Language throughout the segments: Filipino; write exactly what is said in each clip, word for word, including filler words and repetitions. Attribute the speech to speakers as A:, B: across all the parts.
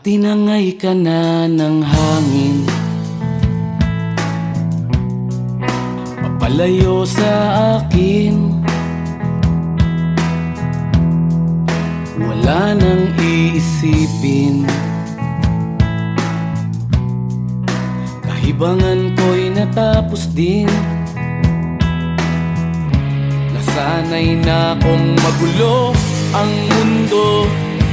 A: Tinangay ka na ng hangin, papalayo sa akin. Wala nang iisipin, kahibangan ko'y natapos din. Nasanay na kong magulo ang mundo,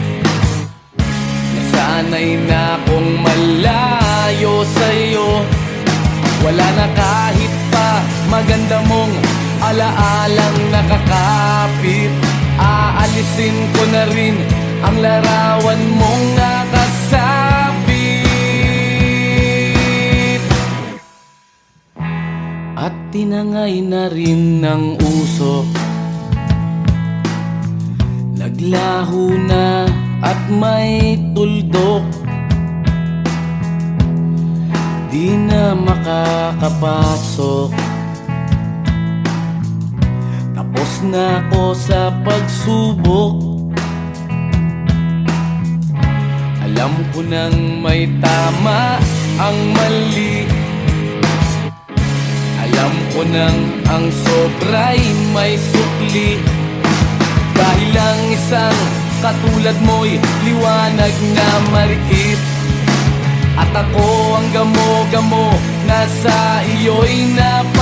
A: sanay na kong malayo sa'yo. Wala na kahit pa maganda mong alaalang nakakapit. Aalisin ko na rin ang larawan mong nakasabit. At tinangay na rin ng usok, naglaho na at may tuldok. Di na makakapasok, tapos na ako sa pagsubok. Alam ko nang may tama ang mali, alam ko nang ang sobra'y may sukli. Dahil lang isang katulad mo'y liwanag na marikit, at ako ang gamo-gamo na sa iyo'y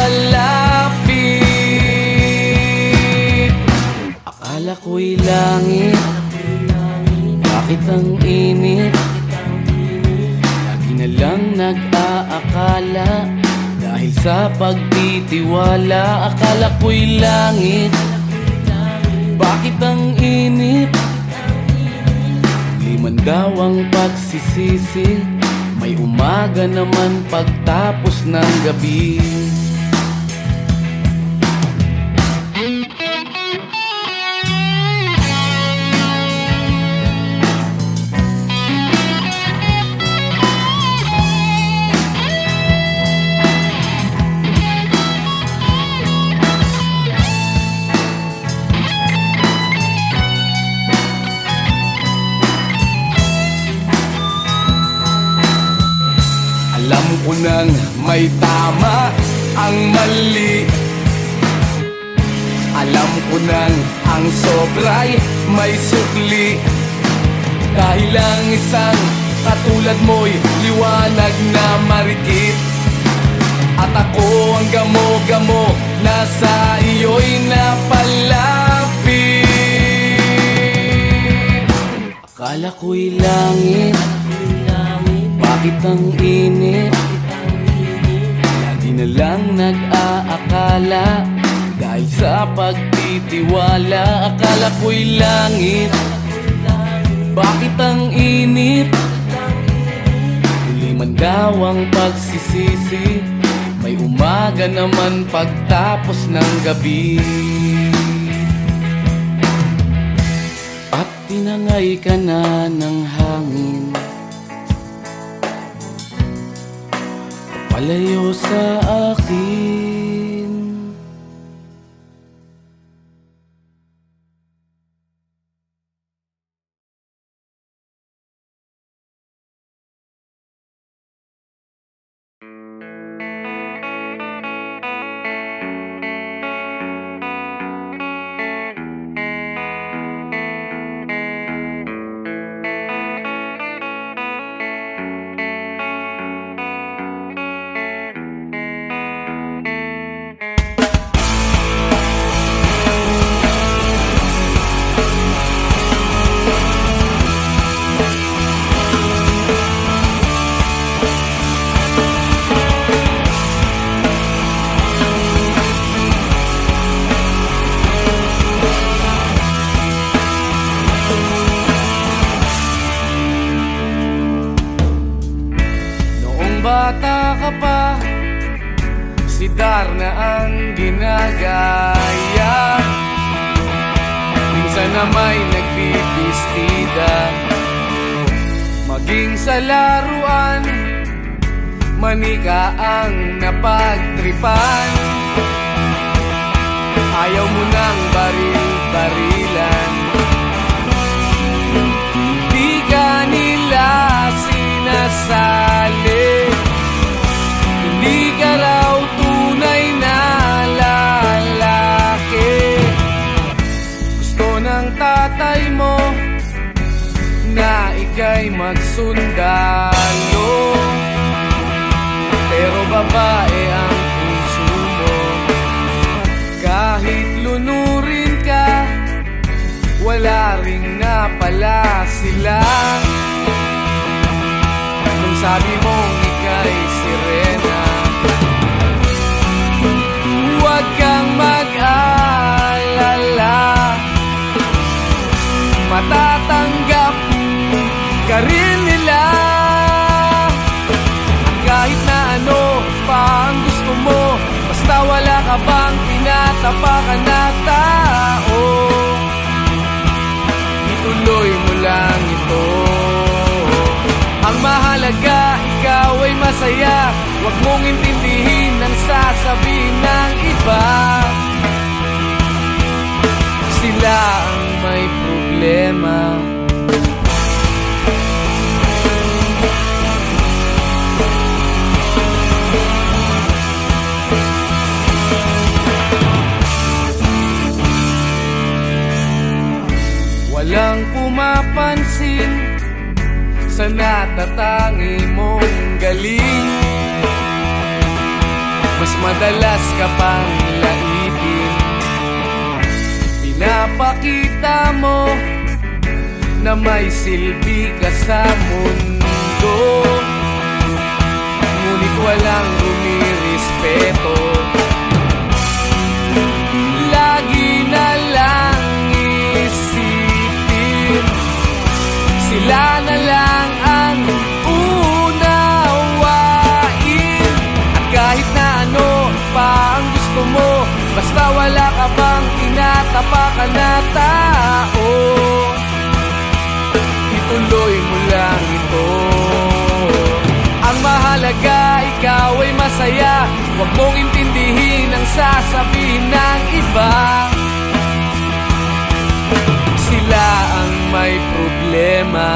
A: napalapit. Akala ko'y langit, bakit ang init? Lagi na lang nag-aakala, dahil sa pagtitiwala. Akala ko'y langit, bakit ang init? Liman daw ang pagsisisi, may umaga naman pagtapos ng gabi. Alam ko nang may tama ang mali, alam ko nang ang sobra'y may sukli. Dahil lang isang katulad mo'y liwanag na marikit, at ako ang gamo-gamo na sa iyo'y napalapit. Akala ko'y langit, bakit ang init? Lagi na lang nag-aakala, dahil sa pagtitiwala. Akala ko'y langit, bakit ang init? Huli man daw ang pagsisisi, may umaga naman pagtapos ng gabi. At tinangay ka na ng hangin, palayo sa akin. Bata ka pa, si Darna ang ginagaya. Minsan na may nagbibistida, maging sa laruan, manika ang napagtripan. Ayaw mo nang baril-barilan, di ka nila magsundalo, pero babae ang puso mo. Kahit lunurin ka, wala ring napala sila. Nung sabi mong ika'y sirena, huwag kang mag-alala, matatanggap ka rin nila. Kahit na ano pa ang gusto mo, basta wala ka bang tinatapakan na tao, ituloy mo lang ito. Ang mahalaga, ikaw ay masaya. Huwag mong intindihin ang sasabihin ng iba. Sila ang may problema. Walang pumapansin sa natatangi mong galing. Mas madalas ka pang laipin. Pinapakita mo na may silbi ka sa mundo, ngunit walang rumirespeto. Lagi na lang isipin, sila na lang ang unawain. At kahit na ano pa ang gusto mo, basta wala ka bang tinatapakan na tao, ituloy mo lang ito. Ang mahalaga, ikaw ay masaya. Huwag mong intindihin ang sasabihin ng iba. Sila ang may problema.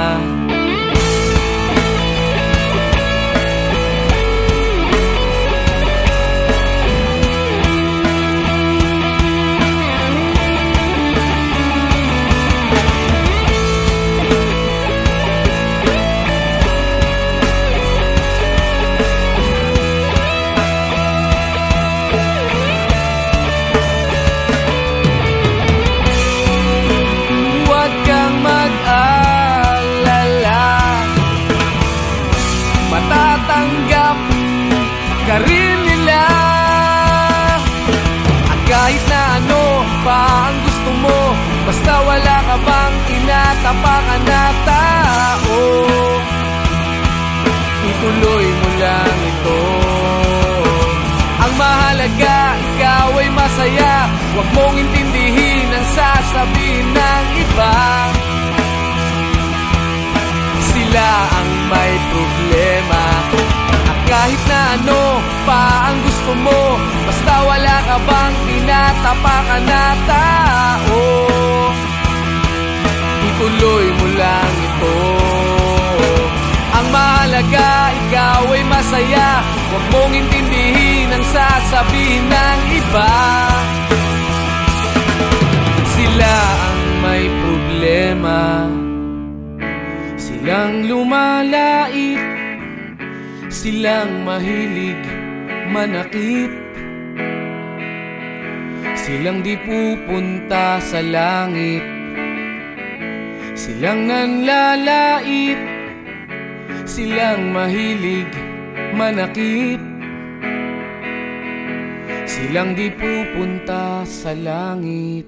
A: Matatanggap ka rin nila. At kahit na ano pa ang gusto mo, basta wala ka bang tinatapakan na tao, ituloy mo lang ito. Ang mahalaga, ikaw ay masaya. Huwag mong intindihin ang sasabihin ng iba. Sila ang may problema. At kahit na ano pa ang gusto mo, basta wala ka bang tinatapakan na tao, ituloy mo lang ito. Ang mahalaga, ikaw ay masaya. Huwag mong intindihin ang sasabihin ng iba. Sila ang may problema. Silang lumalait, silang mahilig manakit, silang di pupunta sa langit, silang nanlalait, silang mahilig manakit, silang di pupunta sa langit.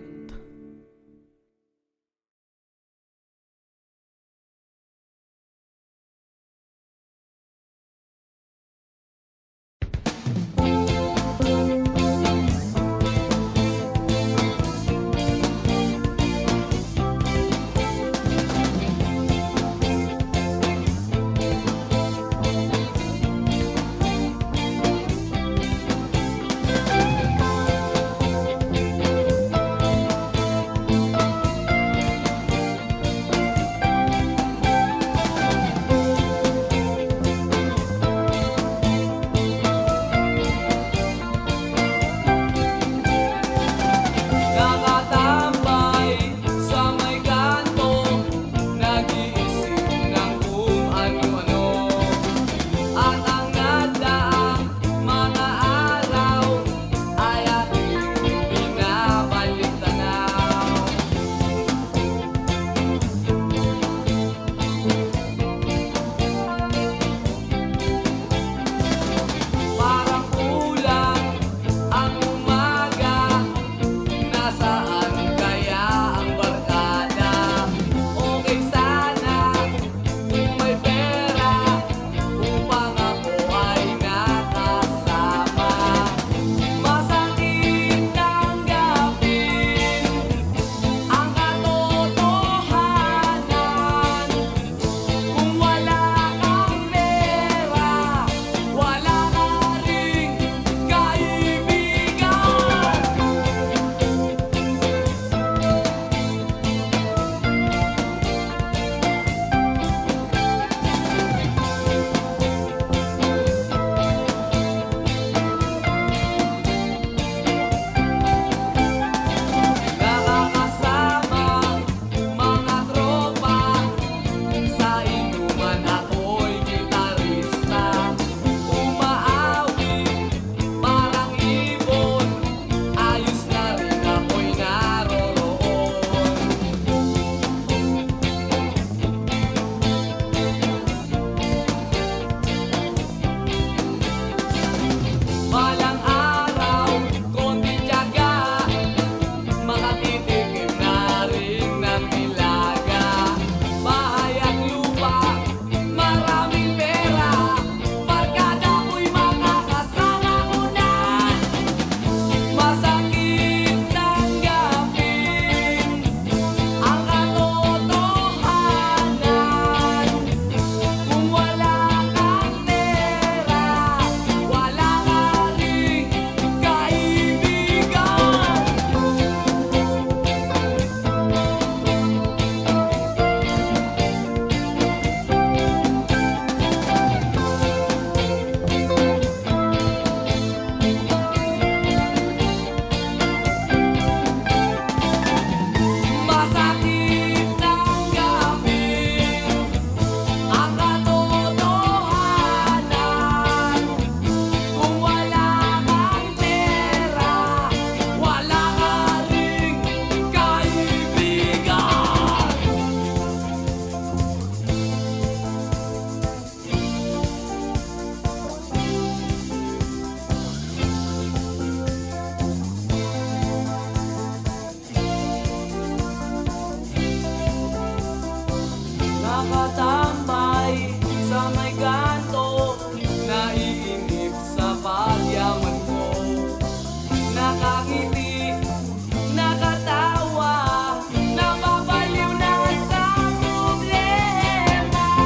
A: nakatambay sa may kanto, naiinip sa pagyaman ko. Nakangiti, nakatawa, napapaliw na sa problema.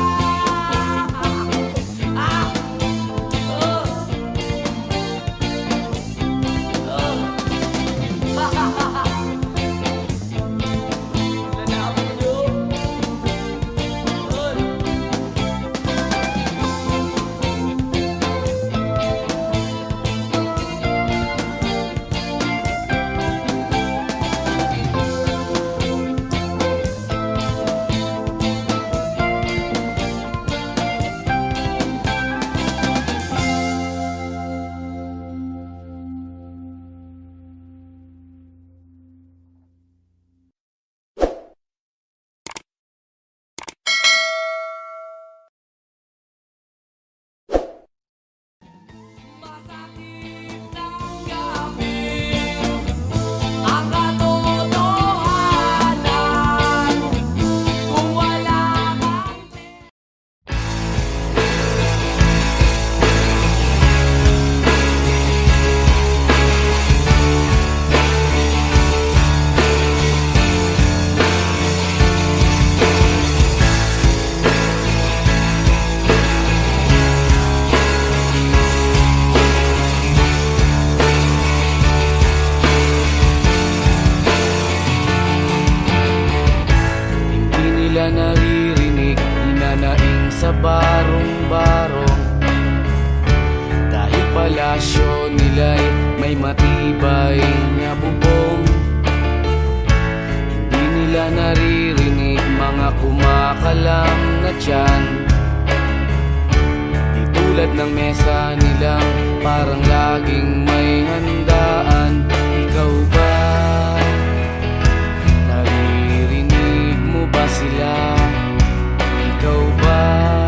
A: Ah! Oh! Oh! Ha ha ha ha! Naririnig, hinanaing sa barong-barong. Dahil palasyo nila'y may matibay na bubong. Hindi nila naririnig mga kumakalam na tiyan. Di tulad ng mesa nilang parang laging may handaan. Ikaw ba? Ba sila? Ikaw ba?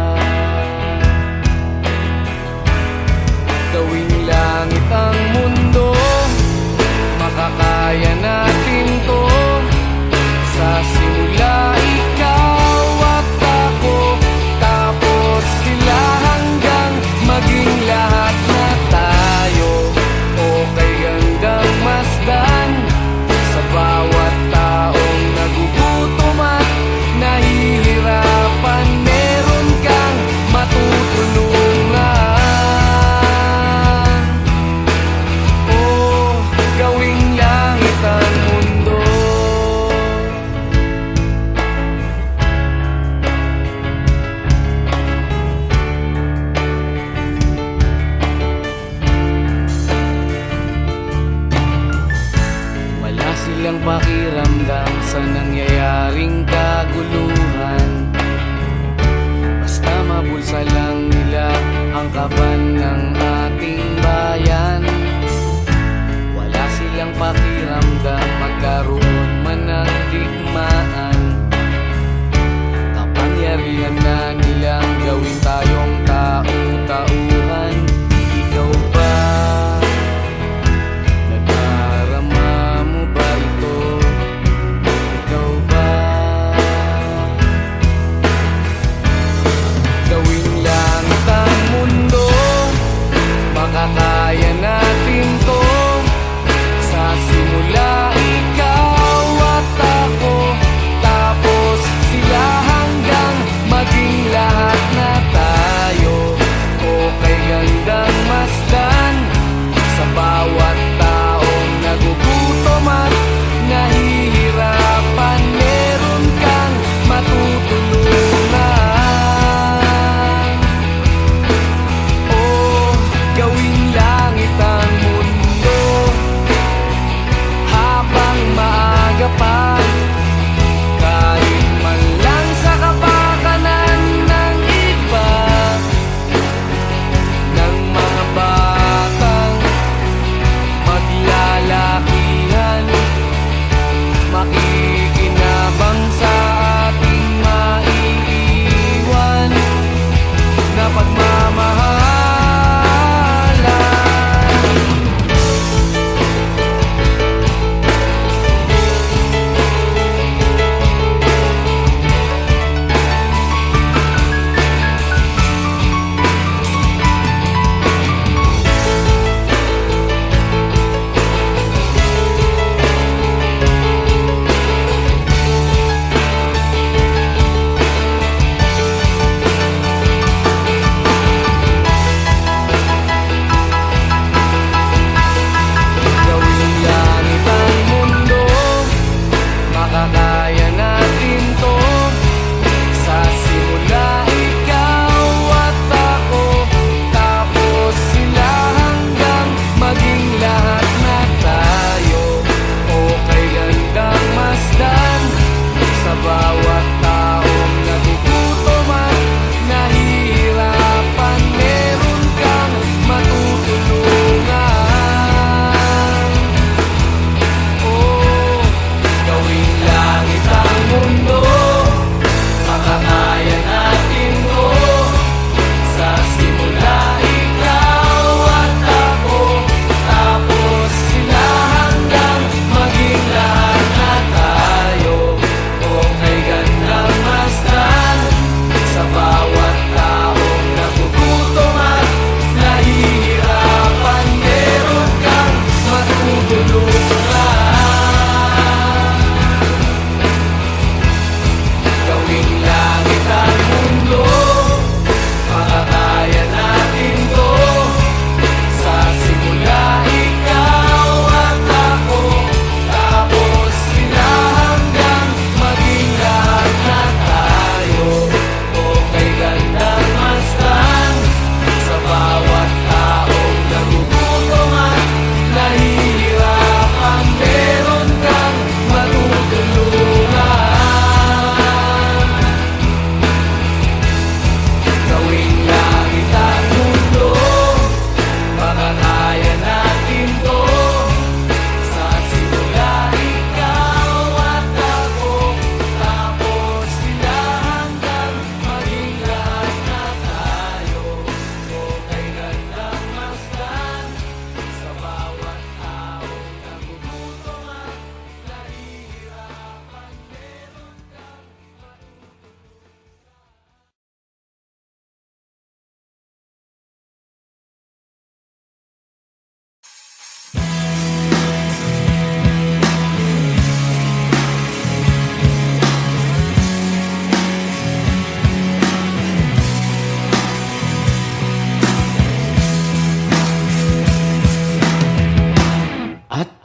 A: Gawing langit ang mundo, makakaya natin to. Sa simula ikaw at ako, tapos sila hanggang maging lahat na tayo. Okay hanggang masdan sa bawat taong nagugutom at nahihirapan, meron kang matutulungan. Oh, gawing langit ang mundo. Wala silang pakiramdam sa nangyayaring kaguluhan. Basta mabulsa lang nila ang kaban ng ating bayan. Wala silang pakiramdam magkaroon man ng digmaan. Kapangyarihan na nilang gawin tayong tau-tauhan. Ikaw ba? Nadarama mo ba ito? Ikaw ba? Gawing langit ang mundo, makakaya natin to. Sa simula ikaw at ako, tapos sila hanggang maging lahat.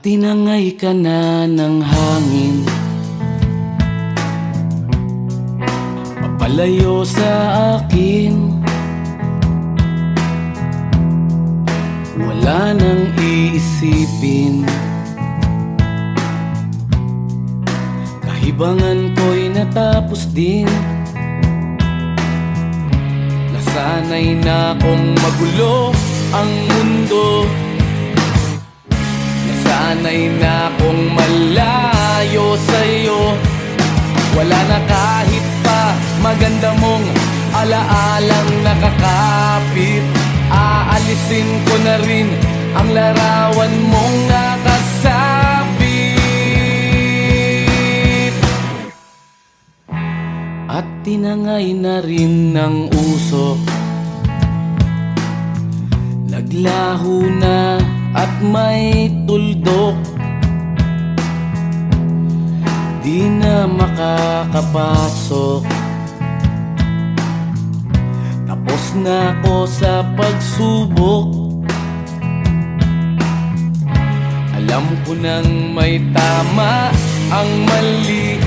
B: tinangay ka na ng hangin, papalayo sa akin. Wala nang iisipin, kahibangan ko'y natapos din. Nasanay na kong magulo ang mundo, nasanay na kong malayo sa'yo. Wala na kahit pa maganda mong alaalang nakakapit. Aalisin ko na rin ang larawan mong nakasabit. At tinangay na rin ng usok, naglaho na at may tuldok. Di na makakapasok, tapos na ako sa pagsubok. Alam ko nang may tama ang mali,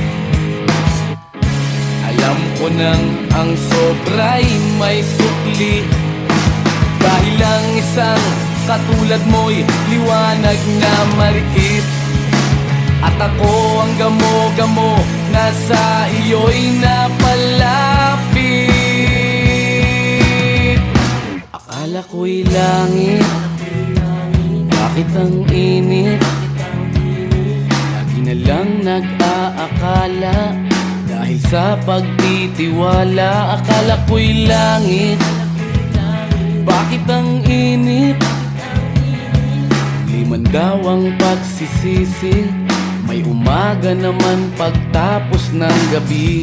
B: alam ko nang ang sobra'y may sukli. Dahil lang isang katulad mo'y liwanag na marikit, at ako ang gamo-gamo na sa iyo'y napalapit. Akala ko'y langit, bakit ang init? Lagi na lang nag-aakala, dahil sa pagtitiwala. Akala ko'y langit, bakit ang init? Liman daw ang pagsisisi, may umaga naman pagtapos ng gabi.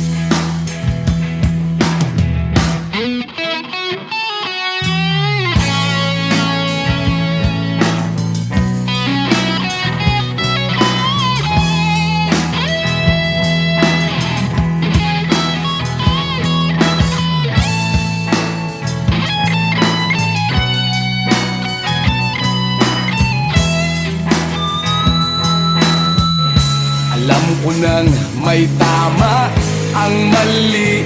B: Alam ko nang may tama ang mali,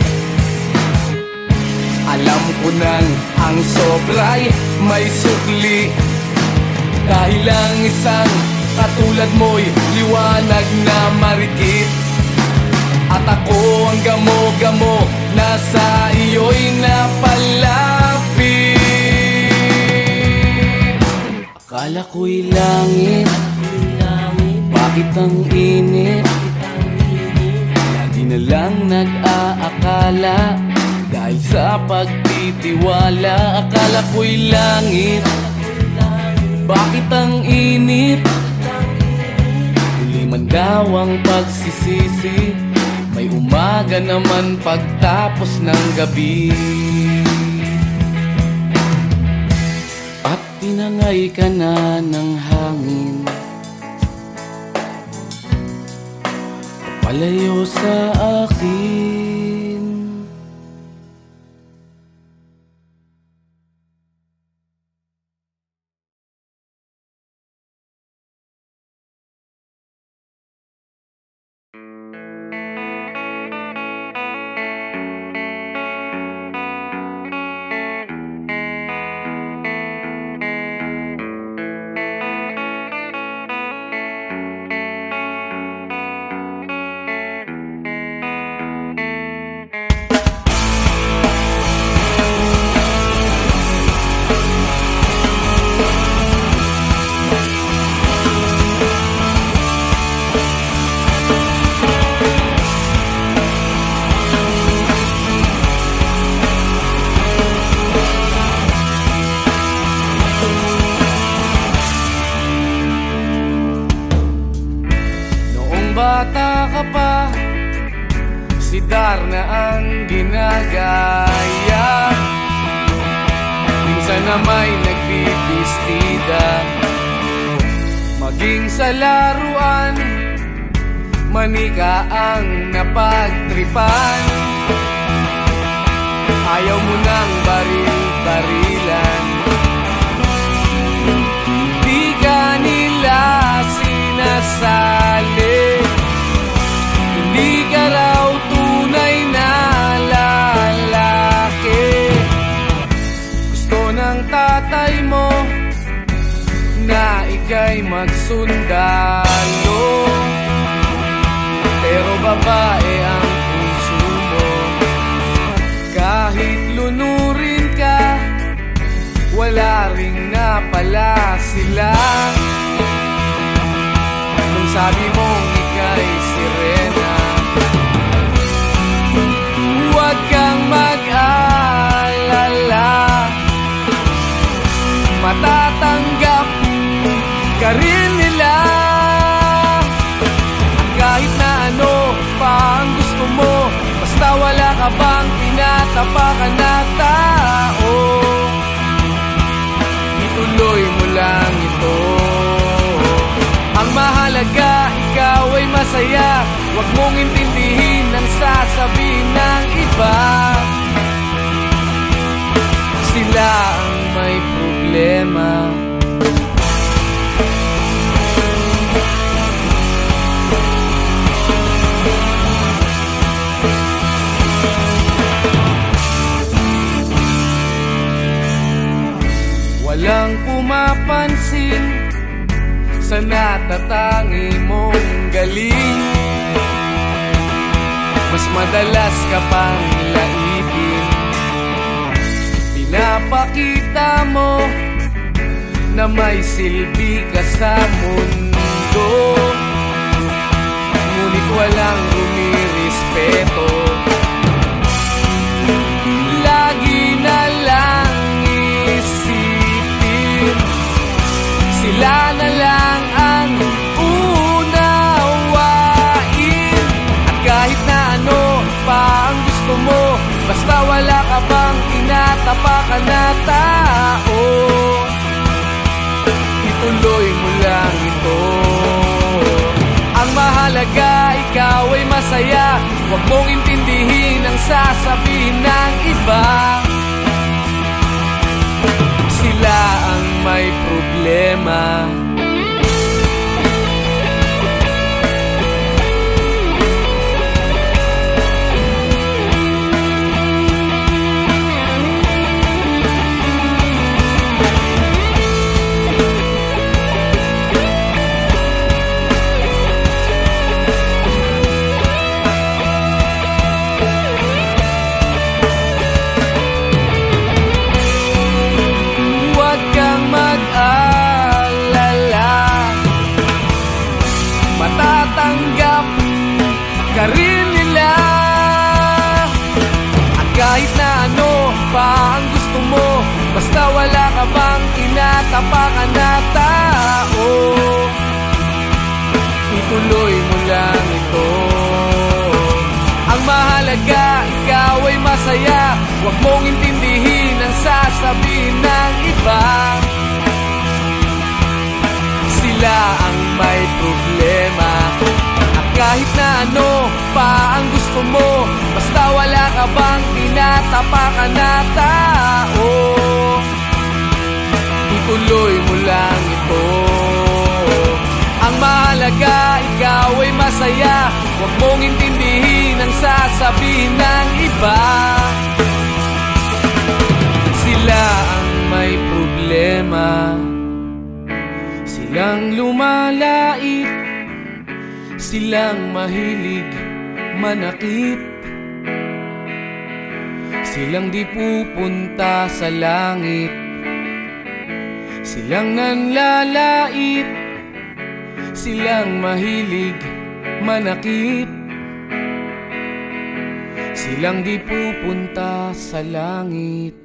B: alam ko nang ang sobra'y may sukli. Dahil lang isang katulad mo'y liwanag na marikit, at ako ang gamo-gamo na sa iyo'y napalapit. Akala ko'y langit, bakit ang init? Lagi na lang nag-aakala, dahil sa pagtitiwala. Akala ko'y langit, bakit ang init? Huli man daw ang pagsisisi, may umaga naman pagtapos ng gabi. At tinangay ka na ng hangin, palayo sa akin. Bata ka pa, si Darna ang ginagaya. Minsan na may nagbibistida, maging sa laruan, manika ang napagtripan. Ayaw mo nang baril-barilan, di ka nila
A: ay magsundalo, pero babae ang puso mo. Kahit lunurin ka, wala ring napala sila. Nung sabi mong ika'y sirena, huwag kang mag-alala, matatanggap ka rin nila. Kahit na ano pa ang gusto mo, basta wala ka bang tinatapakan na tao, ituloy mo lang ito. Ang mahalaga, ikaw ay masaya, huwag mong intindihin ang sasabihin ng iba. Sila ang may problema. Walang pumapansin sa natatangi mong galing. Mas madalas ka pang laipin, pinapakita mo na may silbi ka sa mundo, ngunit walang rumirespeto. Lagi na lang isipin, sila na lang ang unawain. At kahit na ano pa ang gusto mo, basta wala ka bang tinatapakan na tao, ituloy mo lang ito. Ang mahalaga, ikaw ay masaya, huwag mong intindihin ang sasabihin ng iba. Sila ang may problema. Matatanggap ka rin nila. At kahit na ano pa ang gusto mo, basta wala ka bang tinatapakan na tao, ituloy mo lang ito. Ang mahalaga, ikaw ay masaya, huwag mong intindihin ang sasabihin ng iba. Sila ang may problema. At kahit na ano pa ang gusto mo, basta wala ka bang tinatapakan na tao, ituloy mo lang ito. Ang mahalaga, ikaw ay masaya, huwag mong intindihin ang sasabihin ng iba. Sila ang may problema. Silang lumalait, silang mahilig manakit, silang di pupunta sa langit, silang nanlalait, silang mahilig manakit, silang di pupunta sa langit.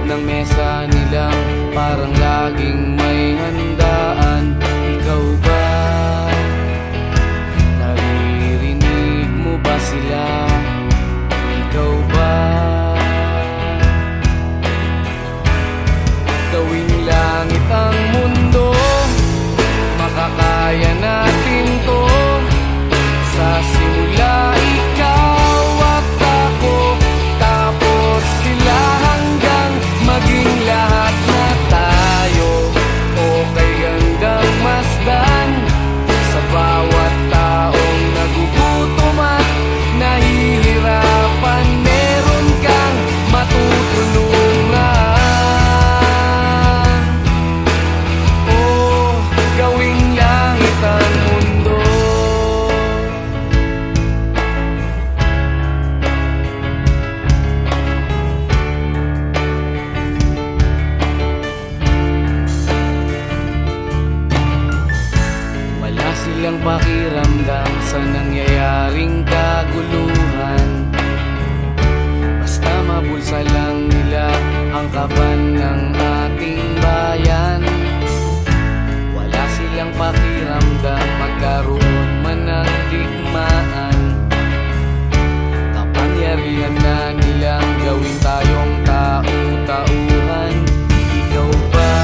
B: ng mesa nilang parang laging may handaan. Ikaw ba? Naririnig mo ba sila? Ikaw ba? Gawing langit ang mundo, makakaya natin to. Sa simula ikaw at ako, tapos sila, hanggang maging lahat na tayo. Okay hanggang masdan sa bawat taong nagugutom at nahihirapan. Meron kang matutulungan. Oh, gawing langit ang mundo. Wala silang pakiramdam sa nangyayaring kaguluhan. Basta mabulsa lang nila ang kaban ng ating bayan. Wala silang pakiramdam magkaroon man ng digmaan. Kapangyarihan na nilang gawin tayong tau-tauhan. Ikaw ba?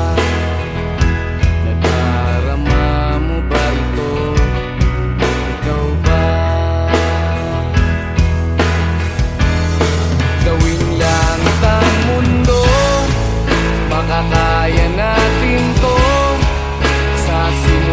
B: Nadarama mo ba ito? Ikaw ba? Gawing langit ang mundo, makakaya natin to. Sa simula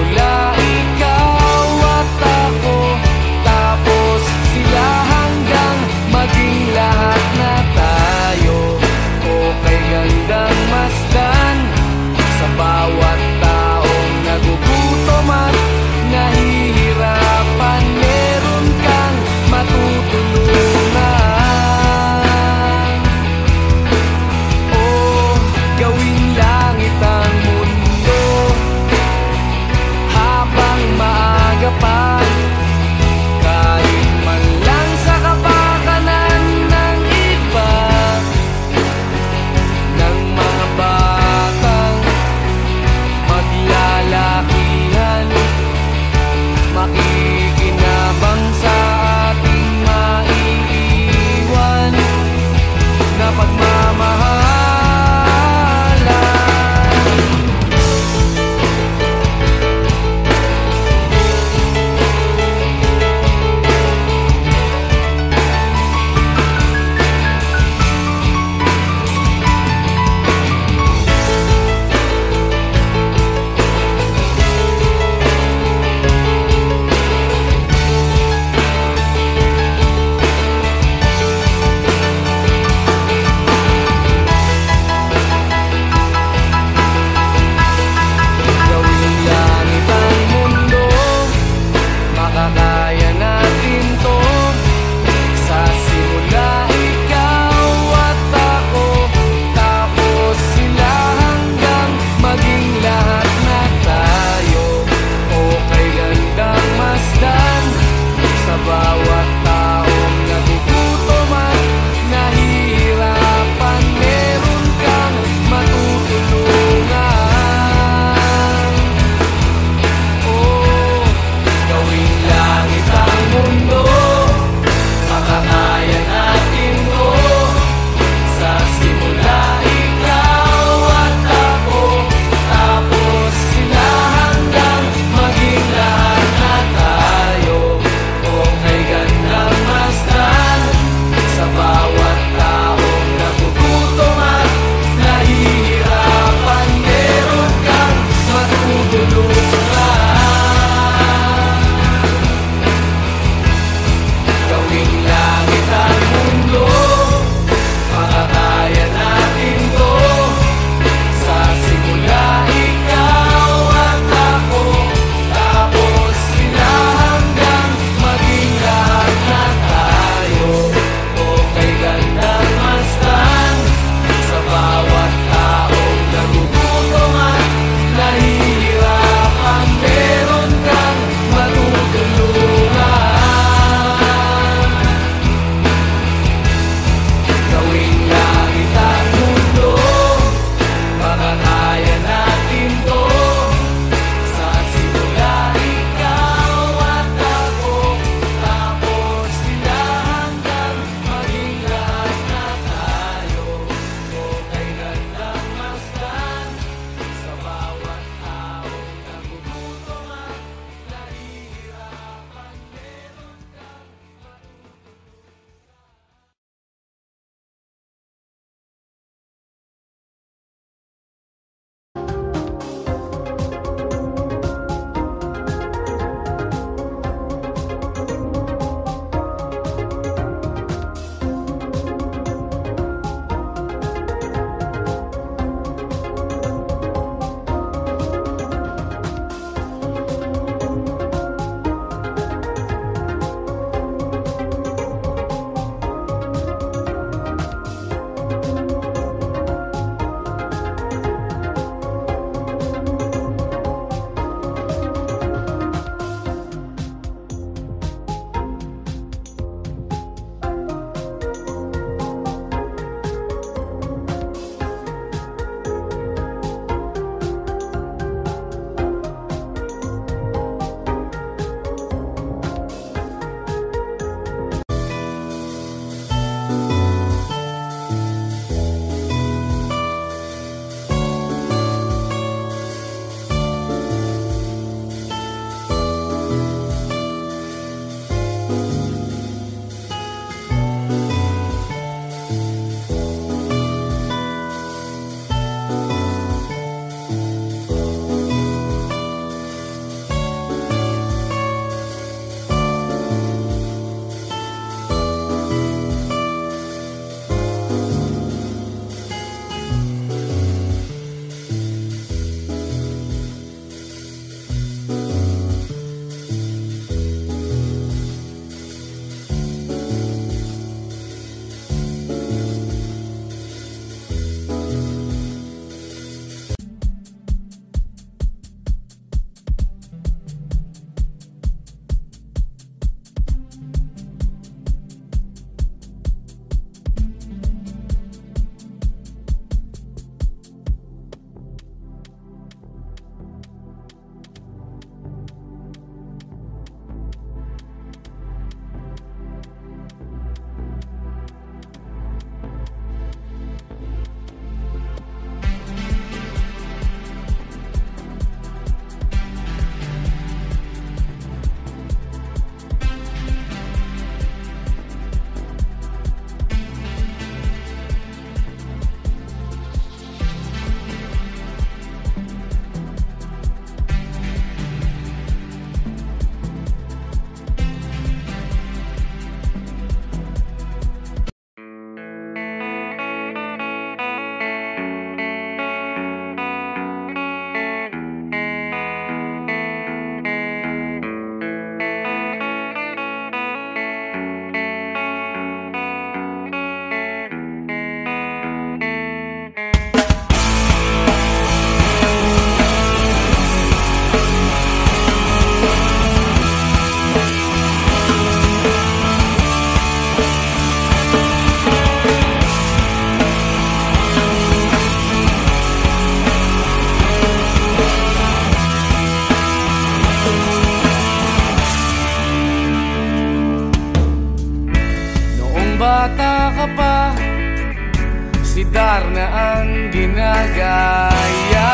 A: si Darna ang ginagaya.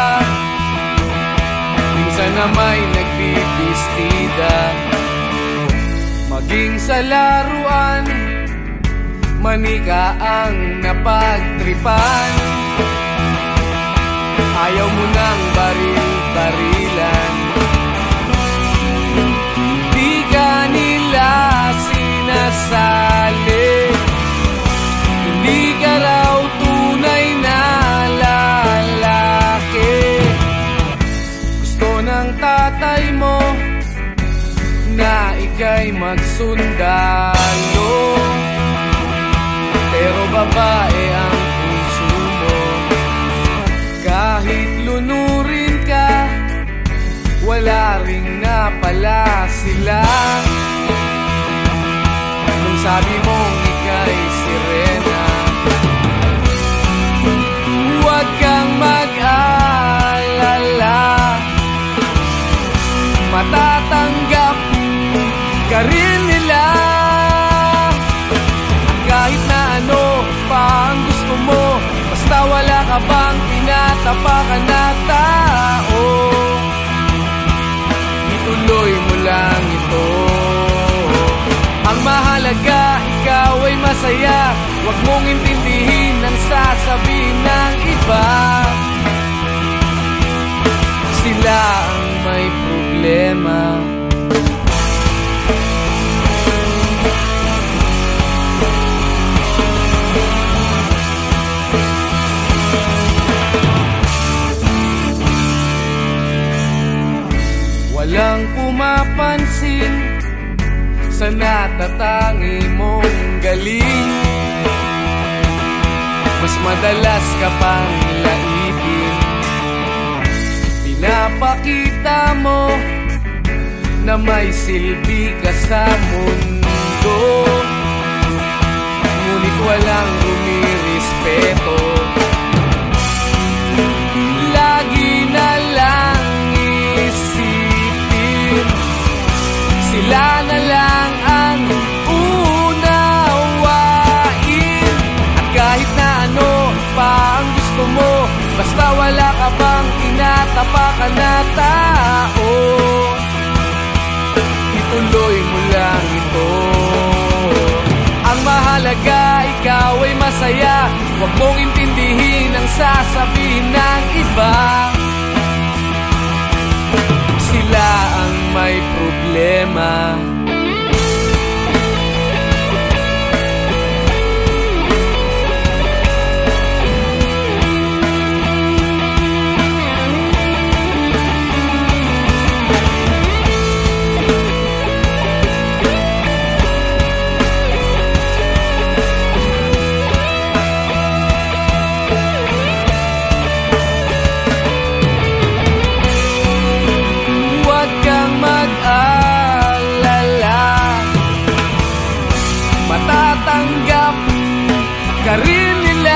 A: Minsan na may nagbibistida, maging sa laruan, manika ang napagtripan. Ayaw mo nang baril-barilan, di ka nila sinasali. Hindi ka raw tunay na lalaki. Gusto ng tatay mo na ika'y magsundalo, pero babae ang puso mo. Kahit lunurin ka, wala ring napala sila. Nung sabi mong ika'y sirena, huwag kang mag-alala, matatanggap ka rin nila. Kahit na ano pa ang gusto mo, basta wala ka bang tinatapakan na tao, ituloy mo lang ito. Ang mahalaga, ikaw ay masaya. Huwag mong intindihin ang sasabihin ng iba. Sila ang may problema. Walang pumapansin sa natatangi mong galing. Mas madalas ka pang laipin, pinapakita mo na may silbi ka sa mundo. Ngunit walang rumirespeto, lagi na lang isipin sila na lang ang unawain. At kahit na ano pa ang gusto mo, basta wala ka bang tinatapakan na tao, ituloy mo lang ito. Ang mahalaga, ikaw ay masaya. Huwag mong intindihin ang sasabihin ng iba. Sila ang may problema. Matatanggap ka rin nila.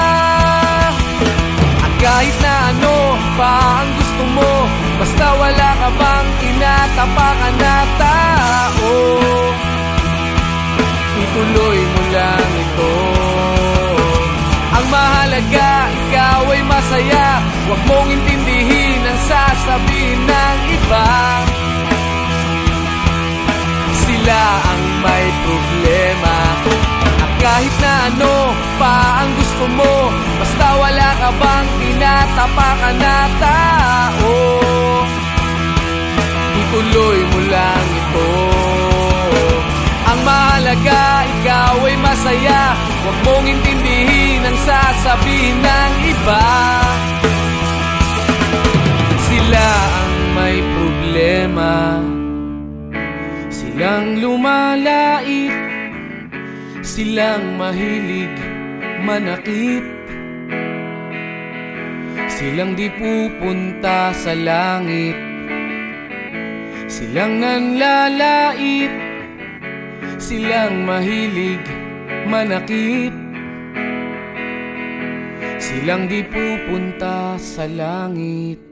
A: At kahit na ano pa ang gusto mo, basta wala ka bang tinatapakan na tao, ituloy mo lang ito. Ang mahalaga, ikaw ay masaya. Huwag mong intindihin ang sasabihin ng iba. Sila ang may problema. At kahit na ano pa ang gusto mo, basta wala ka bang tinatapakan na tao, ituloy mo lang ito. Ang mahalaga, ikaw ay masaya. Huwag mong intindihin ang sasabihin ng iba. Sila ang may problema. Silang lumalait, silang mahilig manakit, silang di pupunta sa langit, silang nanlalait, silang mahilig manakit, silang di pupunta sa langit.